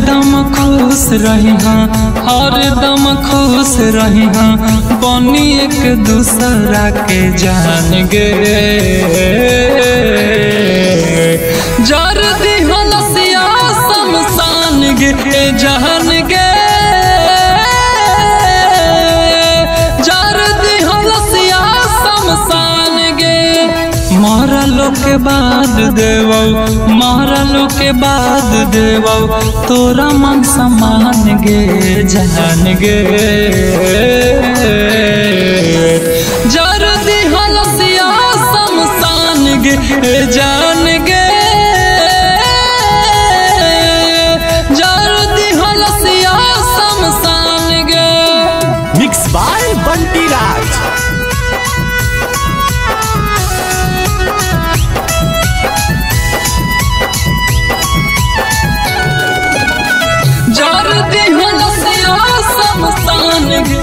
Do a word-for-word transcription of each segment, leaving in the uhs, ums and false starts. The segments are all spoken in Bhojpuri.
दम खुश रही हाँ, हर दम खुश रही हाँ, बनी एक दूसरा के जान गे। जर दी हलसिया शमशान गे जान गे, जर दी हलसिया शमशान गे। मरलो के बाद देवो, मरलो के बाद देवो, तोरा मन समान गे जान गे। जर दी हलसिया शमशान गे जान गे, जर दी हलसिया शमशान गे। Mix by Bunty Raj. जर दी हलसिया शमशान गे,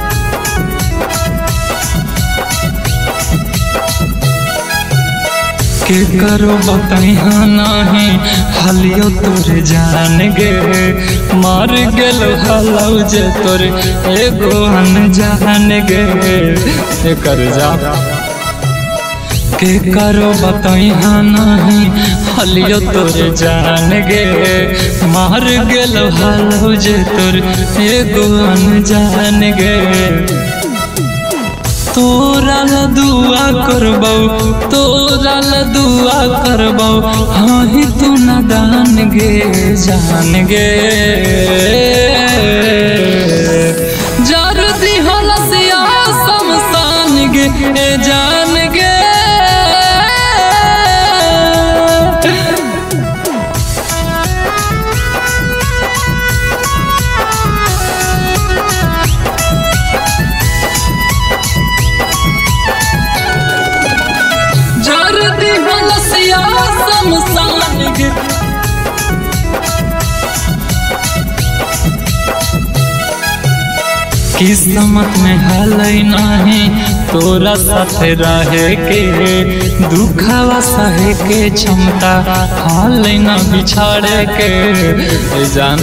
के करो बताइहा नहीं हलियो तोरे जान गे। मार गेल हलौ जे तोरे एगो अनजान गे। कर जा के करो बताइहा नहीं हलियो तोरे जान गे। मार गेल हलौ जे तोरे एगो अनजान गे। तोरा ला दुआ करबौ, तोरा ला दुआ करबौ, हाँ ही तू नादान गे जान गे। जर दी हलसिया शमशान गे जान गे। किस्मत में हलई नहीं तोरा साथ रहे के, दुखवा सहे के क्षमता हलई न बिछाड़े के जान।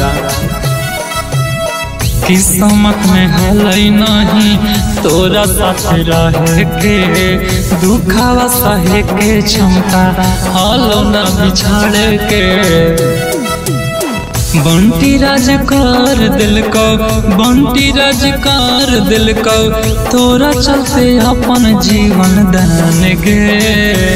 किस्मत में हलई नहीं तोरा साथ रहे के, दुखवा सहे के क्षमता हलो न बिछाड़े के। बंटी राज कर दिल को, बंटी राज कर दिल को, तोरा चलते अपन जीवन दान गे।